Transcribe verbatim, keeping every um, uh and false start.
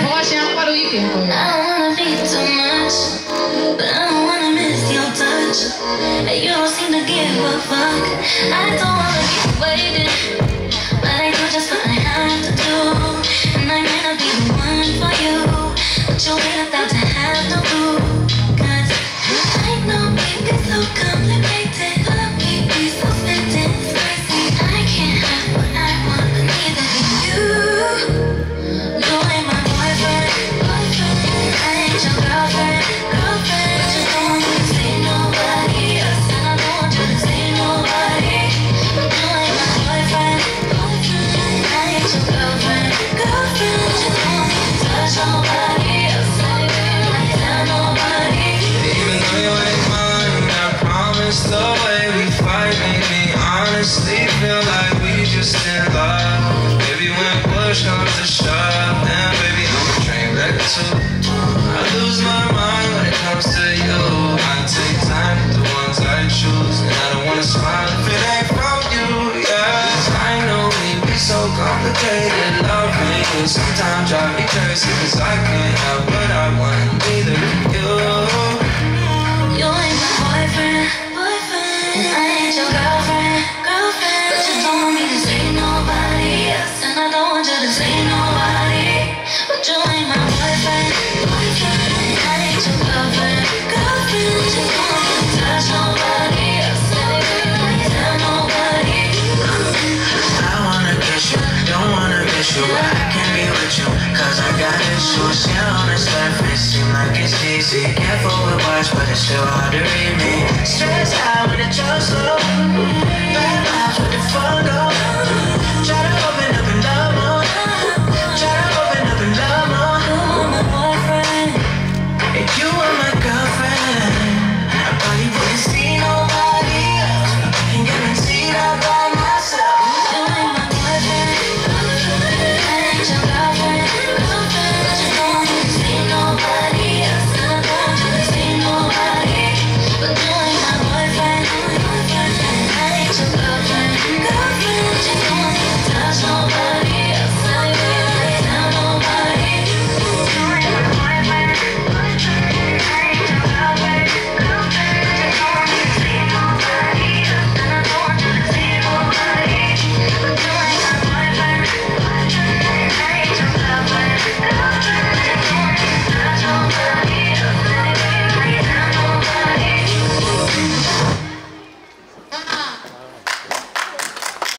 rocha para o weekend. I don't wanna be too much, but I don't wanna miss your touch. And you don't seem to give a fuck. I don't wanna keep waiting, but I do just what I have to do. And I might not be the one for you, but you'll be without to have no clue. Cause I know baby so complicated, love me be so fitting, spicy. I can't have what I want, but neither can you. You ain't my boyfriend, boyfriend. I ain't your girlfriend, girlfriend. But you don't want me to say nobody else, and I don't want you to say nobody. But you ain't my boyfriend, boyfriend. I ain't your girlfriend, girlfriend. But you don't want me to touch nobody else, and I don't tell nobody. Even though you ain't mine, I promise the way we fight make me honestly feel like we just in love. Baby, when push comes to shove, then baby, I'm a train wreck too. I lose my mind when it comes to you. I take time with the ones I choose, and I don't wanna smile if it ain't from you. Yes, I know we be so complicated. Love me, you sometimes drive me crazy, cause I can't help what I want, neither can you. You ain't my boyfriend, boyfriend. And I ain't your girlfriend, girlfriend. But you don't want me to say nobody else, and I don't want you to say nobody. But you ain't my boyfriend, boyfriend. I ain't your girlfriend, girlfriend. But you don't want me to touch nobody else, and I don't tell nobody. I wanna kiss you, don't wanna miss you, but I can't be with you, cause I got issues. Yeah, on the surface, seem like it's easy. Careful with words, but it's still hard to read me. Stress out when it just slow. Bad vibes with the fun go.